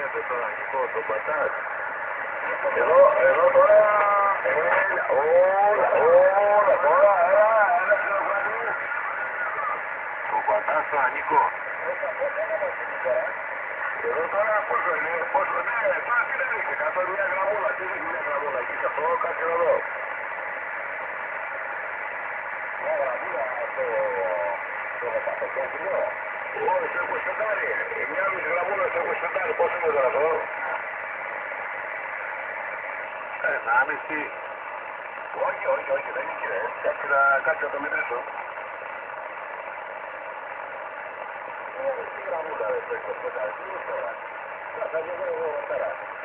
φαίνεται τώρα Νίκο, τον πατάς. Εδώ τώρα, όλα τώρα, έλα φιλοφράγου. Τον πατάς τώρα Νίκο. Εδώ τώρα πόσο είναι, ναι, τώρα τι δεν είχε, κάτω μια γραμμούλα, τι δείχνει μια γραμμούλα, εκεί σε αυτό, κάτσε εδώ. Μια γραμμούλα στο πατοκέντρο. Όχι, στο 25, μια μισή γραμμούλα στο 25, πόσο είναι τώρα αυτό. Ανάμιση. Όχι, δεν είχε, κάτσε να το μετρήσω. Τι γραμμούλα, το 25, τι είναι τώρα. Θα βγω εγώ πέρα.